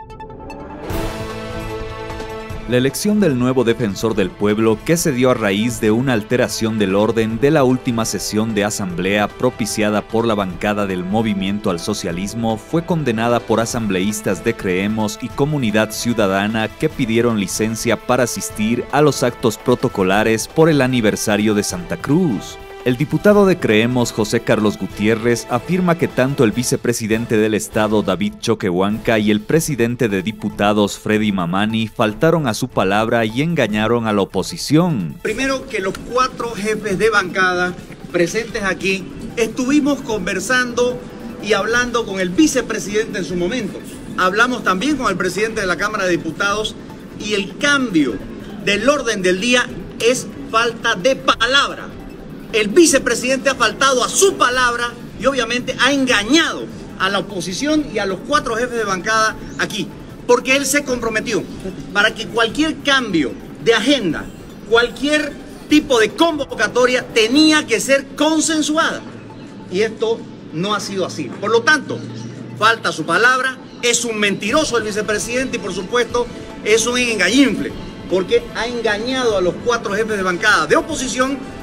La elección del nuevo defensor del pueblo, que se dio a raíz de una alteración del orden de la última sesión de asamblea propiciada por la bancada del Movimiento al Socialismo, fue condenada por asambleístas de Creemos y Comunidad Ciudadana que pidieron licencia para asistir a los actos protocolares por el aniversario de Santa Cruz. El diputado de Creemos, José Carlos Gutiérrez, afirma que tanto el vicepresidente del Estado, David Choquehuanca, y el presidente de diputados, Freddy Mamani, faltaron a su palabra y engañaron a la oposición. Primero, que los 4 jefes de bancada presentes aquí estuvimos conversando y hablando con el vicepresidente en su momento. Hablamos también con el presidente de la Cámara de Diputados y el cambio del orden del día es falta de palabra. El vicepresidente ha faltado a su palabra y obviamente ha engañado a la oposición y a los 4 jefes de bancada aquí, porque él se comprometió para que cualquier cambio de agenda, cualquier tipo de convocatoria tenía que ser consensuada, y esto no ha sido así. Por lo tanto, falta su palabra, es un mentiroso el vicepresidente y por supuesto es un engañinfle, porque ha engañado a los 4 jefes de bancada de oposición,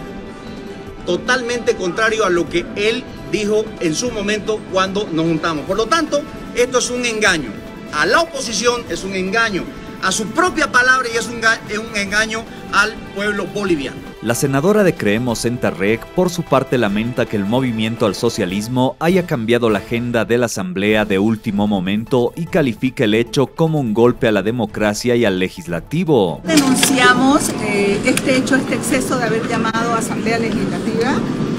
totalmente contrario a lo que él dijo en su momento cuando nos juntamos. Por lo tanto, esto es un engaño a la oposición, es un engaño a su propia palabra y es un engaño al pueblo boliviano. La senadora de Creemos, Senta Rec, por su parte lamenta que el Movimiento al Socialismo haya cambiado la agenda de la asamblea de último momento y califica el hecho como un golpe a la democracia y al legislativo. Denunciamos este hecho, este exceso de haber llamado a asamblea legislativa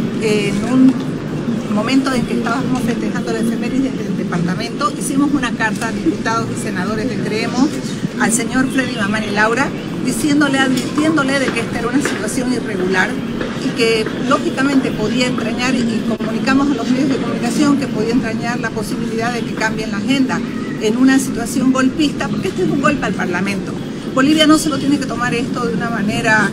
en un momento en que estábamos festejando la efemérides del departamento. Hicimos una carta a diputados y senadores de Creemos al señor Freddy Mamani Laura, advirtiéndole de que esta era una situación irregular y que lógicamente podía entrañar, y comunicamos a los medios de comunicación que podía entrañar la posibilidad de que cambien la agenda en una situación golpista, porque este es un golpe al Parlamento. Bolivia no se lo tiene que tomar esto de una manera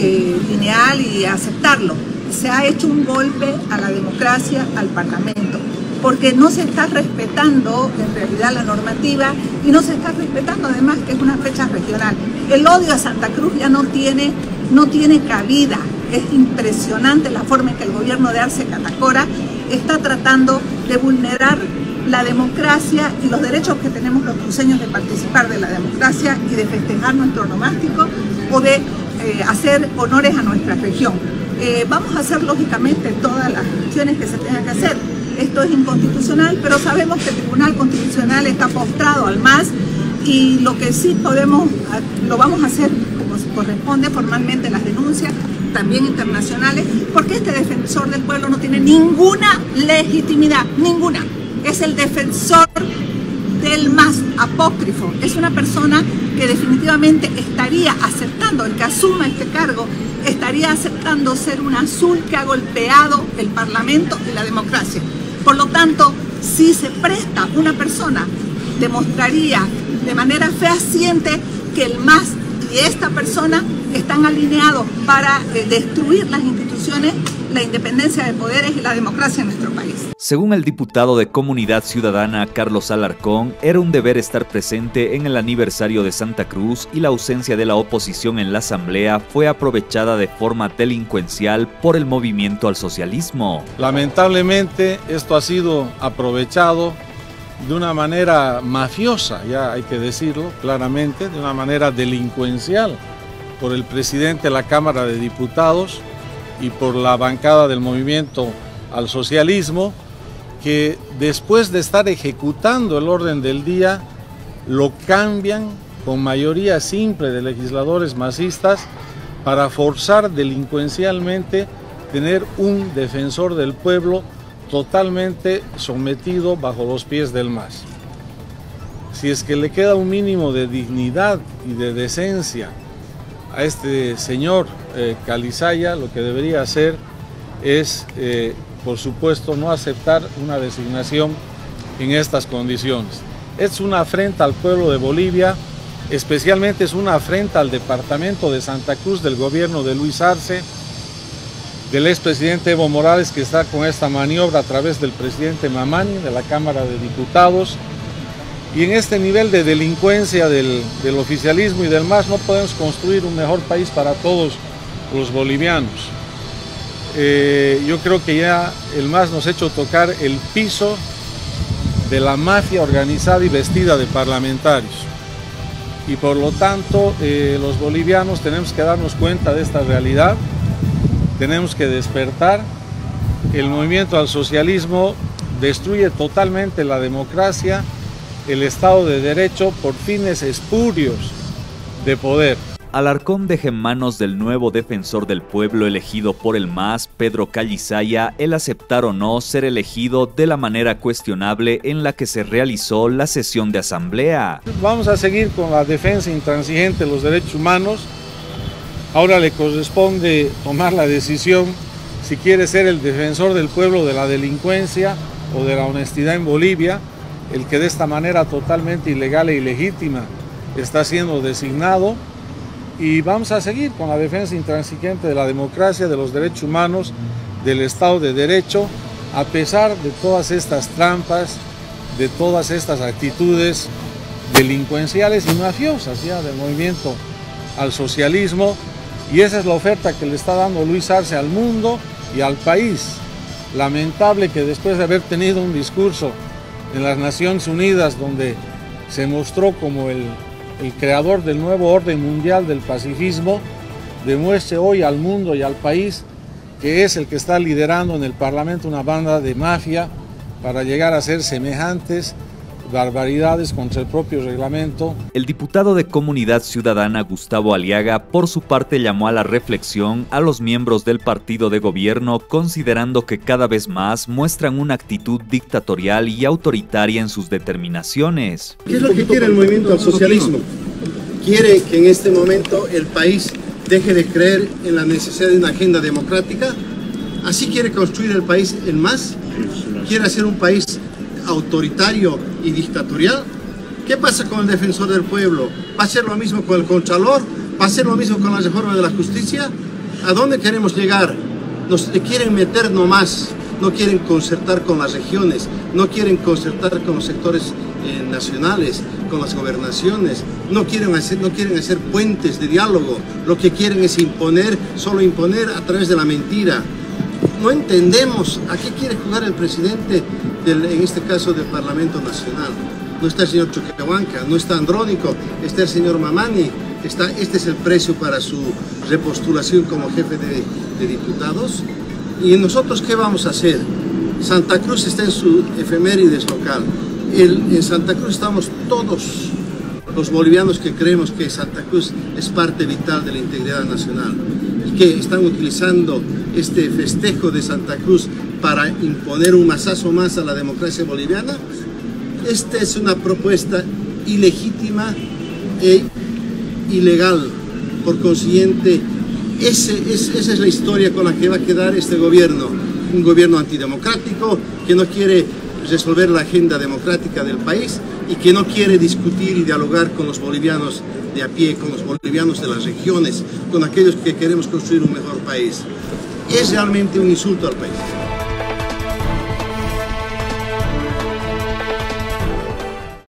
lineal y aceptarlo. Se ha hecho un golpe a la democracia, al Parlamento, porque no se está respetando en realidad la normativa y no se está respetando además que es una fecha regional. El odio a Santa Cruz ya no tiene cabida. Es impresionante la forma en que el gobierno de Arce Catacora está tratando de vulnerar la democracia y los derechos que tenemos los cruceños de participar de la democracia y de festejar nuestro onomástico o de hacer honores a nuestra región. Vamos a hacer lógicamente todas las acciones que se tengan que hacer. Esto es inconstitucional, pero sabemos que el Tribunal Constitucional está postrado al MAS y lo que sí podemos, lo vamos a hacer como se corresponde formalmente, las denuncias también internacionales, porque este defensor del pueblo no tiene ninguna legitimidad, ninguna. Es el defensor del MAS apócrifo, es una persona que definitivamente estaría aceptando, el que asuma este cargo, estaría aceptando ser un azul que ha golpeado el Parlamento y la democracia. Por lo tanto, si se presta una persona, demostraría de manera fehaciente que el MAS y esta persona están alineados para destruir las instituciones, la independencia de poderes y la democracia en nuestro país. Según el diputado de Comunidad Ciudadana, Carlos Alarcón, era un deber estar presente en el aniversario de Santa Cruz y la ausencia de la oposición en la asamblea fue aprovechada de forma delincuencial por el Movimiento al Socialismo. Lamentablemente esto ha sido aprovechado de una manera mafiosa, ya hay que decirlo claramente, de una manera delincuencial por el presidente de la Cámara de Diputados y por la bancada del Movimiento al Socialismo, que después de estar ejecutando el orden del día, lo cambian con mayoría simple de legisladores masistas para forzar delincuencialmente tener un defensor del pueblo totalmente sometido bajo los pies del MAS. Si es que le queda un mínimo de dignidad y de decencia a este señor Calizaya, lo que debería hacer es, por supuesto, no aceptar una designación en estas condiciones. Es una afrenta al pueblo de Bolivia, especialmente es una afrenta al departamento de Santa Cruz del gobierno de Luis Arce, del expresidente Evo Morales, que está con esta maniobra a través del presidente Mamani de la Cámara de Diputados, Y en este nivel de delincuencia del oficialismo y del MAS no podemos construir un mejor país para todos los bolivianos. Yo creo que ya el MAS nos ha hecho tocar el piso de la mafia organizada y vestida de parlamentarios. Y por lo tanto, los bolivianos tenemos que darnos cuenta de esta realidad, tenemos que despertar. El movimiento al socialismo destruye totalmente la democracia, el Estado de Derecho por fines espurios de poder. Alarcón deja en manos del nuevo defensor del pueblo elegido por el MAS, Pedro Callisaya, el aceptar o no ser elegido de la manera cuestionable en la que se realizó la sesión de asamblea. Vamos a seguir con la defensa intransigente de los derechos humanos. Ahora le corresponde tomar la decisión si quiere ser el defensor del pueblo de la delincuencia o de la honestidad en Bolivia, el que de esta manera totalmente ilegal e ilegítima está siendo designado. Y vamos a seguir con la defensa intransigente de la democracia, de los derechos humanos, del Estado de Derecho, a pesar de todas estas trampas, de todas estas actitudes delincuenciales y mafiosas ya del movimiento al socialismo. Y esa es la oferta que le está dando Luis Arce al mundo y al país. Lamentable que después de haber tenido un discurso en las Naciones Unidas donde se mostró como el creador del nuevo orden mundial del pacifismo, demuestre hoy al mundo y al país que es el que está liderando en el Parlamento una banda de mafia para llegar a hacer semejantes barbaridades contra el propio reglamento. El diputado de Comunidad Ciudadana Gustavo Aliaga, por su parte, llamó a la reflexión a los miembros del partido de gobierno, considerando que cada vez más muestran una actitud dictatorial y autoritaria en sus determinaciones. ¿Qué es lo que quiere el movimiento al socialismo? Quiere que en este momento el país deje de creer en la necesidad de una agenda democrática. Así quiere construir el país el MAS. Quiere hacer un país autoritario y dictatorial. ¿Qué pasa con el defensor del pueblo? ¿Va a ser lo mismo con el contralor? ¿Va a ser lo mismo con la reforma de la justicia? ¿A dónde queremos llegar? Nos quieren meter nomás, no quieren concertar con las regiones, no quieren concertar con los sectores nacionales, con las gobernaciones, no quieren hacer puentes de diálogo, lo que quieren es imponer, solo imponer a través de la mentira. No entendemos a qué quiere jugar el presidente, en este caso del Parlamento Nacional. No está el señor Choquehuanca, no está Andrónico, está el señor Mamani, este es el precio para su repostulación como jefe de diputados. ¿Y nosotros qué vamos a hacer? Santa Cruz está en su efemérides local. En Santa Cruz estamos todos los bolivianos que creemos que Santa Cruz es parte vital de la integridad nacional y que están utilizando este festejo de Santa Cruz para imponer un mazazo más a la democracia boliviana. Esta es una propuesta ilegítima e ilegal. Por consiguiente, esa es la historia con la que va a quedar este gobierno. Un gobierno antidemocrático que no quiere resolver la agenda democrática del país y que no quiere discutir y dialogar con los bolivianos de a pie, con los bolivianos de las regiones, con aquellos que queremos construir un mejor país. Es realmente un insulto al país.